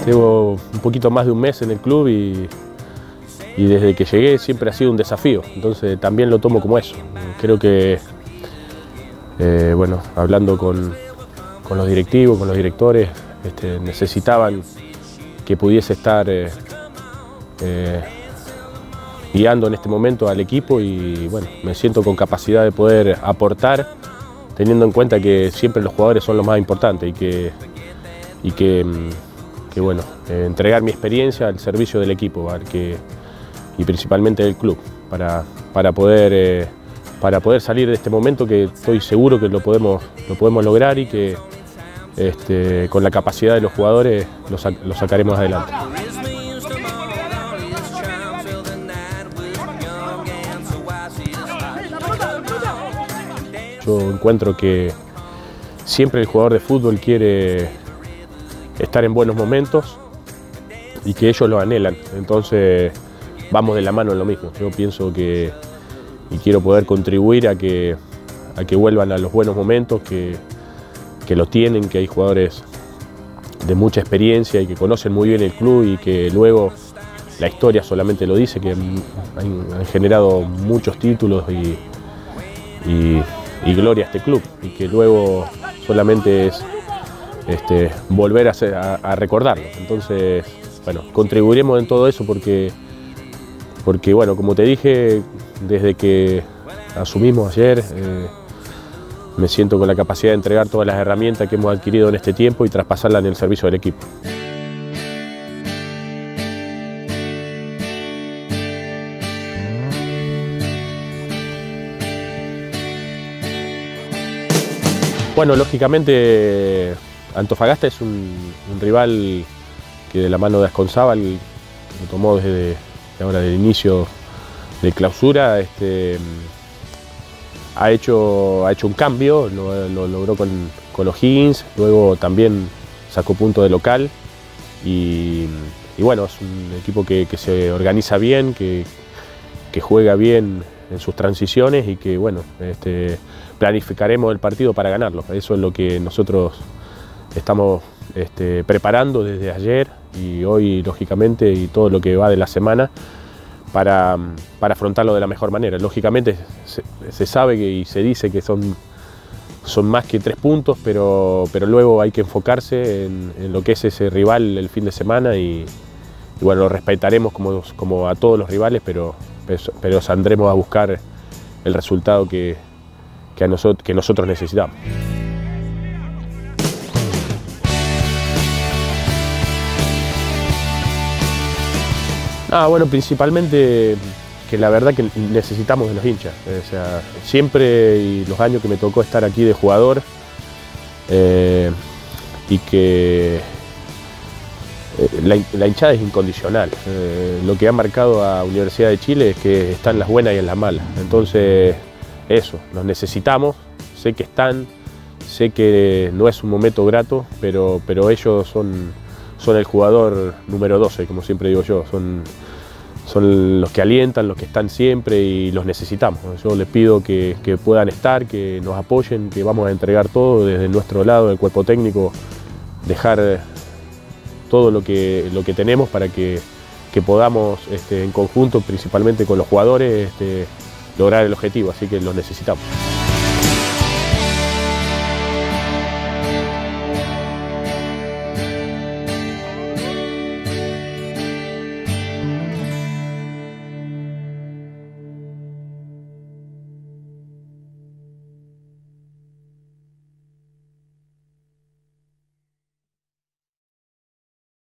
Llevo un poquito más de un mes en el club y desde que llegué siempre ha sido un desafío, entonces también lo tomo como eso. Creo que, bueno, hablando con los directivos, con los directores, necesitaban que pudiese estar guiando en este momento al equipo y bueno, me siento con capacidad de poder aportar, teniendo en cuenta que siempre los jugadores son lo más importante y que bueno, entregar mi experiencia al servicio del equipo y principalmente del club para poder salir de este momento que estoy seguro que lo podemos lograr y que con la capacidad de los jugadores lo sacaremos adelante. Yo encuentro que siempre el jugador de fútbol quiere estar en buenos momentos y que ellos lo anhelan, entonces vamos de la mano en lo mismo. Yo pienso y quiero poder contribuir a que vuelvan a los buenos momentos, que lo tienen, que hay jugadores de mucha experiencia y que conocen muy bien el club y que luego la historia solamente lo dice, que han generado muchos títulos y gloria a este club y que luego solamente es volver a recordarlo. Entonces, bueno, contribuiremos en todo eso porque bueno, como te dije, desde que asumimos ayer, me siento con la capacidad de entregar todas las herramientas que hemos adquirido en este tiempo y traspasarlas en el servicio del equipo. Bueno, lógicamente Antofagasta es un rival que de la mano de Asconzábal lo tomó desde ahora del inicio de clausura, ha hecho un cambio, lo logró con O'Higgins, luego también sacó punto de local y bueno, es un equipo que se organiza bien, que juega bien en sus transiciones y que bueno, planificaremos el partido para ganarlo. Eso es lo que nosotros estamos preparando desde ayer y hoy, lógicamente, y todo lo que va de la semana para afrontarlo de la mejor manera. Lógicamente se sabe y se dice que son más que 3 puntos, pero luego hay que enfocarse en lo que es ese rival el fin de semana y bueno, lo respetaremos como a todos los rivales, pero saldremos a buscar el resultado que nosotros necesitamos. Bueno, principalmente que la verdad que necesitamos de los hinchas. O sea, siempre y los años que me tocó estar aquí de jugador y que la hinchada es incondicional. Lo que ha marcado a Universidad de Chile es que están las buenas y en las malas. Entonces, eso, los necesitamos, sé que están, sé que no es un momento grato, pero ellos son el jugador número 12, como siempre digo yo, son los que alientan, los que están siempre y los necesitamos. Yo les pido que puedan estar, que nos apoyen, que vamos a entregar todo desde nuestro lado, del cuerpo técnico, dejar todo lo que tenemos para que podamos en conjunto, principalmente con los jugadores, lograr el objetivo, así que los necesitamos.